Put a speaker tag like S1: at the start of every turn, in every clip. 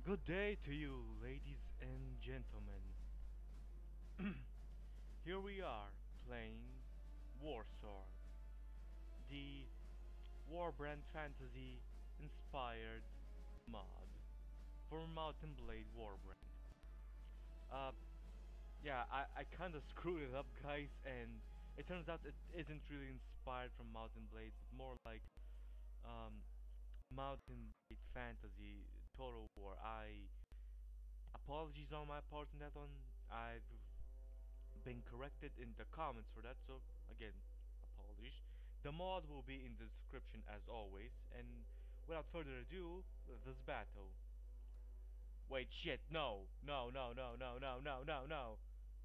S1: Good day to you, ladies and gentlemen. Here we are playing Warsword, the Warbrand Fantasy inspired mod for Mountain Blade Warbrand. Uh, yeah, I kinda screwed it up, guys, and it turns out it isn't really inspired from Mountain Blade, but more like um, Mountain Blade Fantasy Total War. Apologies on my part on that one. I've been corrected in the comments for that, so again, apologies. The mod will be in the description as always, and without further ado, this battle. Wait, shit, no, no, no, no, no, no, no, no, no.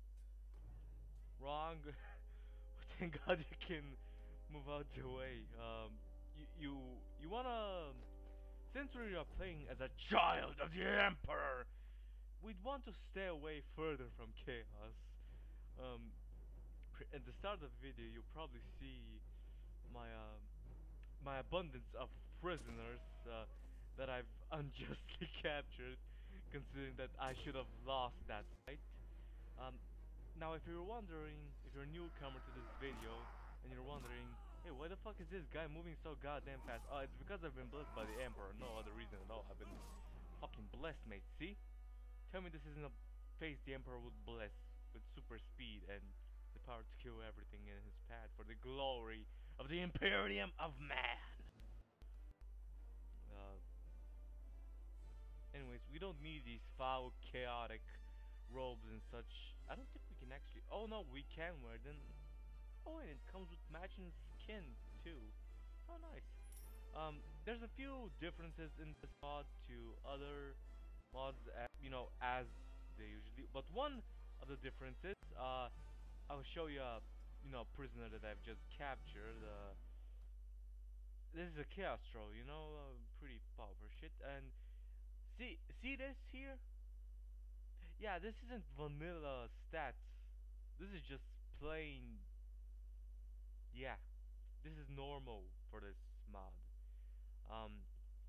S1: Wrong. Thank God you can move out the way. You wanna, since we are playing as a child of the Emperor, we'd want to stay away further from chaos. Um, at the start of the video, you'll probably see my my abundance of prisoners that I've unjustly captured, considering that I should have lost that fight. Um, Now, if you're wondering, if you're a newcomer to this video, and you're wondering, hey, why the fuck is this guy moving so goddamn fast? Oh, it's because I've been blessed by the Emperor, no other reason at all. I've been fucking blessed, mate, see? Tell me this isn't a face the Emperor would bless with super speed and the power to kill everything in his path for the glory of the Imperium of Man. Uh, Anyways, we don't need these foul, chaotic robes and such. I don't think we can actually. Oh no, we can wear them. Oh, and it comes with matching skin too. Oh, nice. There's a few differences in this mod to other mods, as they usually. But one of the differences, I'll show you a, prisoner that I've just captured. This is a chaos troll, pretty powerful shit. And see this here? Yeah, this isn't vanilla stats. This is just plain. Yeah, this is normal for this mod. Um,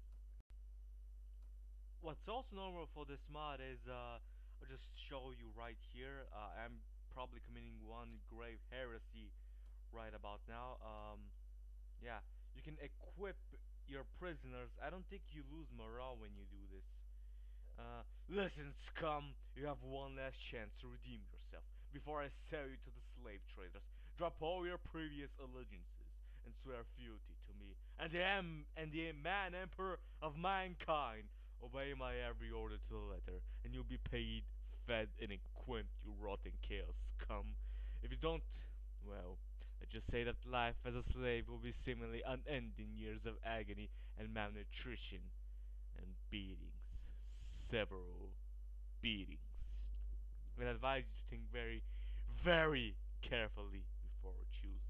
S1: what's also normal for this mod is I'll just show you right here. I'm probably committing one grave heresy right about now. Yeah, you can equip your prisoners. I don't think you lose morale when you do this. Listen, scum, you have one last chance to redeem yourself before I sell you to the slave traders. Drop all your previous allegiances and swear fealty to me and the man emperor of mankind. Obey my every order to the letter, and you'll be paid, fed, and equipped, you rotten chaos scum. If you don't, well, let's just say that life as a slave will be seemingly unending years of agony and malnutrition and beatings. Several beatings. I advise you to think very, very carefully before choosing.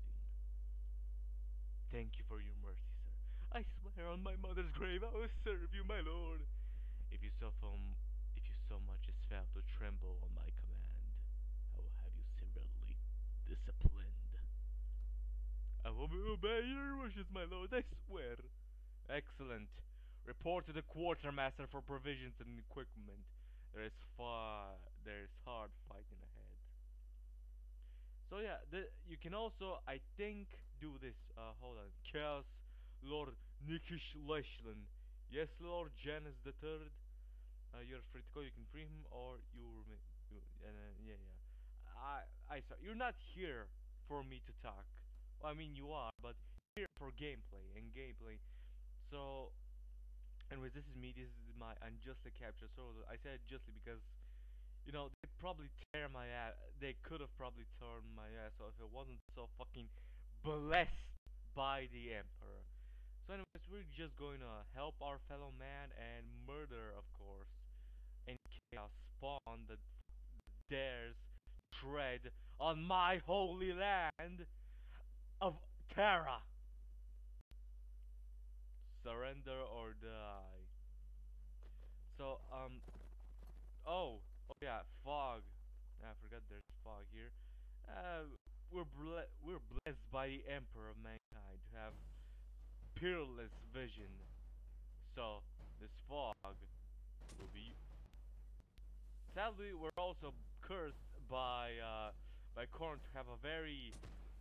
S1: Thank you for your mercy, sir. I swear on my mother's grave I will serve you, my lord. If you so much as fail to tremble on my command, I will have you severely disciplined. I will obey your wishes, my lord, I swear. Excellent. Report to the quartermaster for provisions and equipment. There is hard fighting ahead. So yeah, you can also, I think, do this. Hold on. Chaos Lord Nikish Leshlan. Yes, Lord Janus the Third. You're free to go. You can free him, or you remain. Yeah, yeah. Sorry. You're not here for me to talk. Well, I mean, you are, but here for gameplay and gameplay. So, anyways, this is me. This is my unjustly captured soldier. I said justly because, they probably tear my ass. They could have probably torn my ass off if it wasn't so fucking blessed by the Emperor. So, anyways, we're just going to help our fellow man and murder, of course, any chaos spawn that dares tread on my holy land of Terra. Surrender or die. So, oh yeah, fog. I forgot there's fog here. Uh, we're blessed by the Emperor of mankind to have peerless vision. So this fog will be Sadly, we're also cursed by Korn to have a very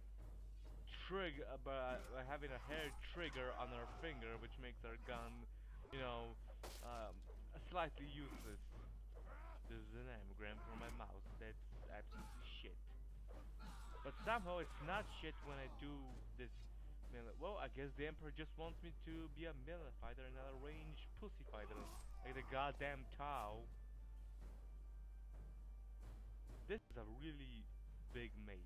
S1: by having a hair trigger on our finger, which makes our gun, you know, slightly useless. This is an anagram for my mouse. That's absolutely shit. But somehow it's not shit when I do this. Well, I guess the Emperor just wants me to be a melee fighter and not a ranged pussy fighter, like the goddamn Tau. This is a really big maze.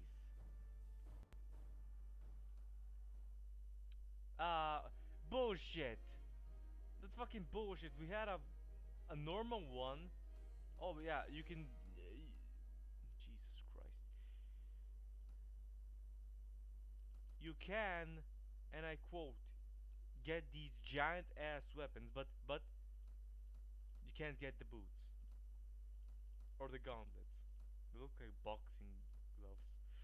S1: Uh, bullshit. That's fucking bullshit. We had a normal one. Oh yeah, you can. Jesus Christ. You can, and I quote, get these giant ass weapons, but you can't get the boots or the gauntlets. They look like boxing gloves.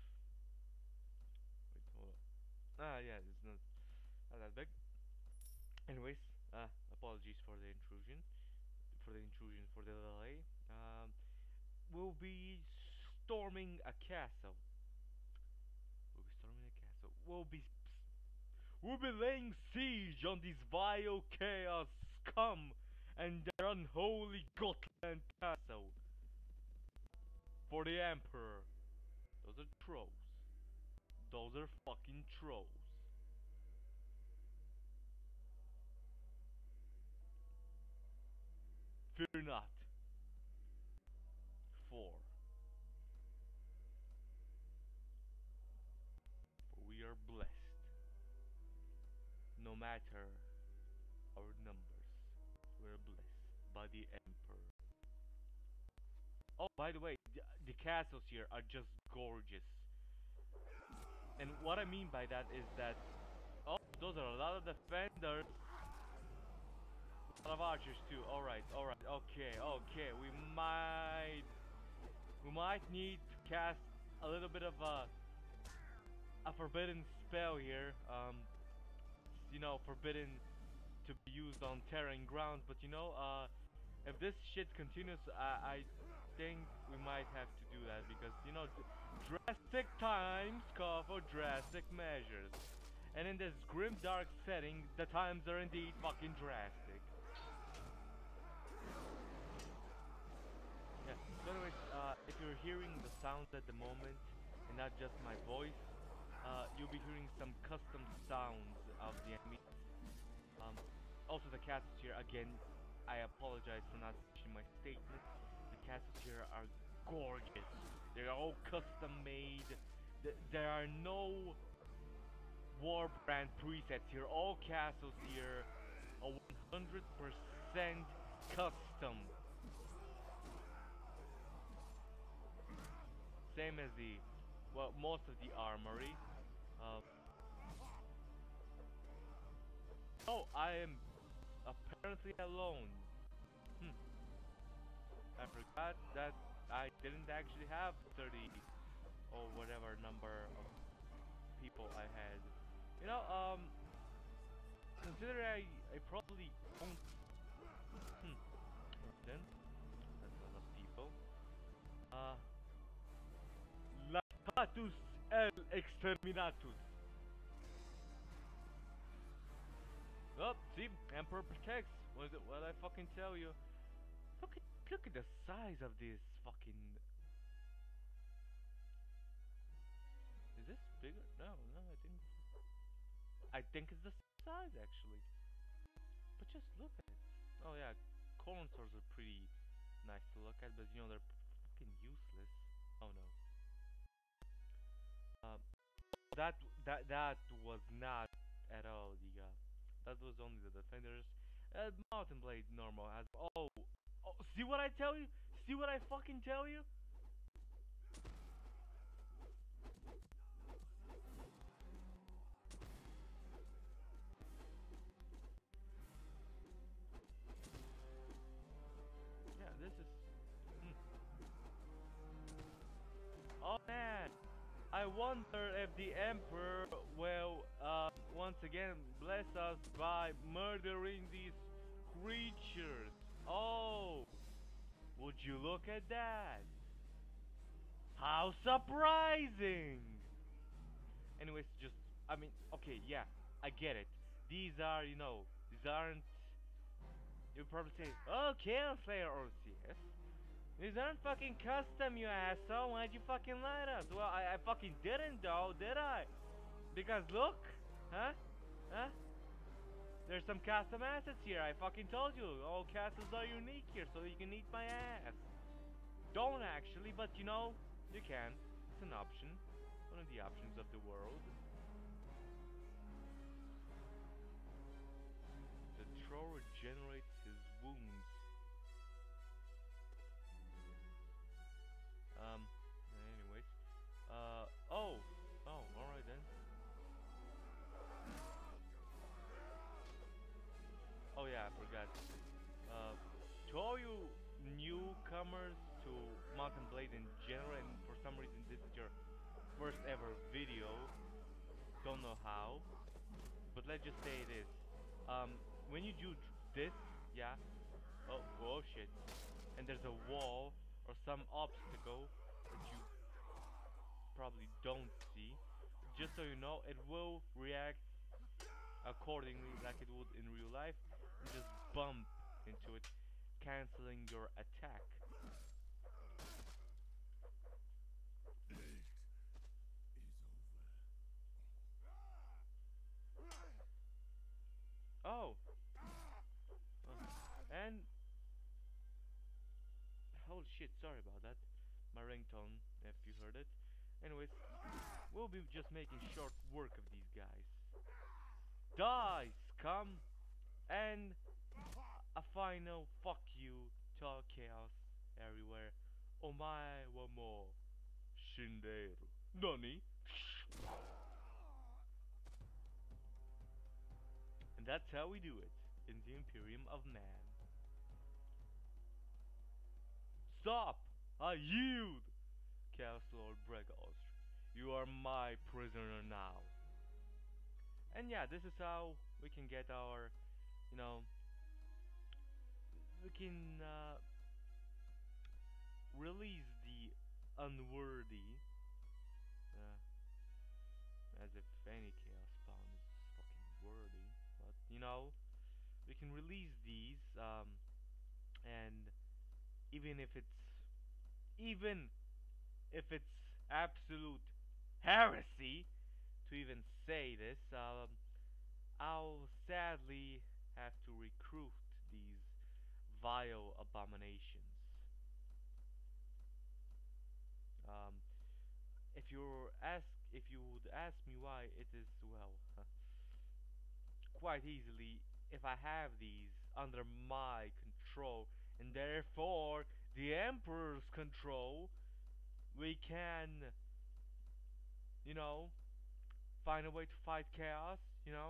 S1: Wait, hold on. Ah, yeah, it's not that big. Anyways, apologies for the intrusion, for the delay. We'll be storming a castle. We'll be storming a castle. We'll be laying siege on these vile chaos scum and their unholy Gotland castle for the Emperor. Those are trolls. Those are fucking trolls. Fear not. For we are blessed. No matter our numbers, we're blessed by the Emperor. Oh, by the way, the castles here are just gorgeous. And what I mean by that is that, oh, those are a lot of defenders, a lot of archers too. All right, okay. We might need to cast a little bit of a forbidden spell here. Forbidden to be used on terrain ground. But if this shit continues, I think we might have to do that because drastic times call for drastic measures, and in this grim dark setting, the times are indeed fucking drastic. Yeah. So anyways, if you're hearing the sounds at the moment and not just my voice, you'll be hearing some custom sounds of the enemy. Also the castles here, again, I apologize for not finishing my statement. The castles here are gorgeous. They're all custom made. There are no war brand presets here. All castles here are 100% custom. Same as most of the armory. Oh, I am apparently alone. I forgot that I didn't actually have 30 or whatever number of people I had. Consider I probably owned. Then that's a lot of people. Latatus el exterminatus. Oh, see, Emperor protects. What I fucking tell you? Look at the size of this fucking. Is this bigger? No, I think it's the size actually. But just look at it. Oh yeah, corn swords are pretty nice to look at, but they're fucking useless. Oh no. That was not at all the that was only the defenders. Mountain Blade normal has. Oh, see what I tell you? See what I fucking tell you? Yeah, this is. Oh man, I wonder if the Emperor will once again bless us by murdering these creatures. Oh, Would you look at that? How surprising! Anyways, just, I mean, okay, yeah, I get it. These are, these aren't, you probably say, oh, Chaos Slayer or CS. These aren't fucking custom, you asshole. Why'd you fucking lie to us? Well, I fucking didn't, though, did I? Because look, huh? Huh? There's some custom assets here. I fucking told you. All castles are unique here, so you can eat my ass. Don't actually, but you can. It's an option. One of the options of the world. The thrower regenerates his wounds. Anyways. Alright then. Oh yeah, I forgot. To all you newcomers to Mountain Blade in general, and for some reason this is your first ever video, don't know how, but let's just say it is. When you do this, yeah, oh shit, and there's a wall or some obstacle that you probably don't see, just so you know, it will react accordingly like it would in real life, and just bump into it, canceling your attack. Oh, and holy shit, sorry about that. My ringtone, if you heard it. Anyways, we'll be just making short work of these guys. Die, scum! And a final fuck you to all chaos everywhere. Omae wa mo shinderu. Nani? And that's how we do it in the Imperium of Man. Stop! I yield! Chaos Lord Bregos. You are my prisoner now. And yeah, this is how we can get our, you know, we can release the unworthy, as if any chaos spawn is fucking worthy. But we can release these, and even if it's even if it's absolute heresy to even say this, I'll sadly have to recruit these vile abominations. Um, if you would ask me why, it is, well, quite easily, if I have these under my control and therefore the Emperor's control, we can, you know, find a way to fight chaos,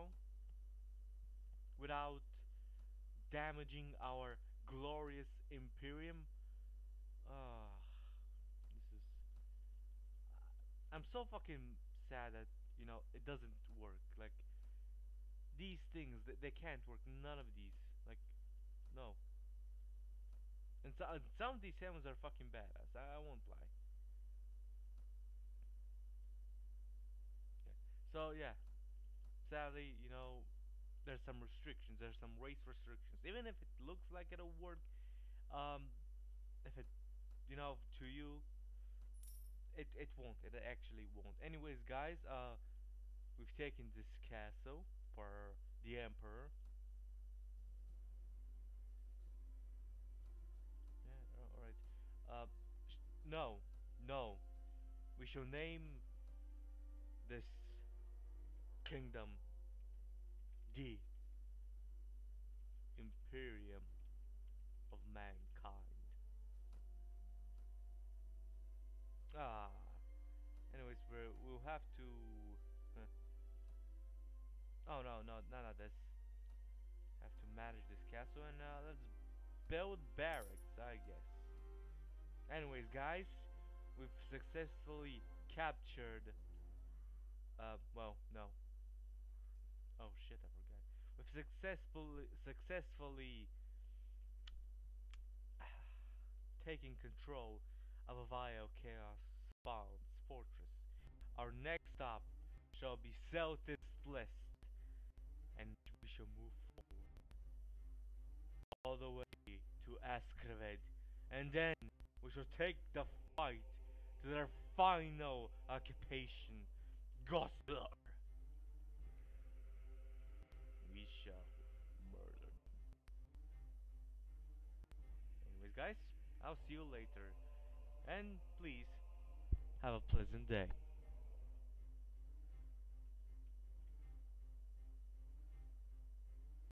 S1: without damaging our glorious Imperium. Ah, this is. I'm so fucking sad that it doesn't work. Like these things, they can't work. None of these, like, no. And some of these summons are fucking badass. I won't lie. Yeah. So yeah, sadly, there's some restrictions. There's some race restrictions. Even if it looks like it'll work, um, if it, to you, it won't. It actually won't. Anyways, guys, we've taken this castle for the Emperor. Yeah, all right. No, no. We shall name this kingdom the Imperium of Mankind. Ah. Anyways, we'll have to. Oh no, no, none of this. Have to manage this castle and let's build barracks, I guess. Anyways, guys, we've successfully captured. Well, no. Oh shit, I forgot. We've successfully taking control of a vile chaos spawn's fortress. Our next stop shall be Southeast Blessed, and we shall move forward all the way to Askraved, and then we shall take the fight to their final occupation, Goslar. We shall murder. Anyways, guys, I'll see you later, and please have a pleasant day.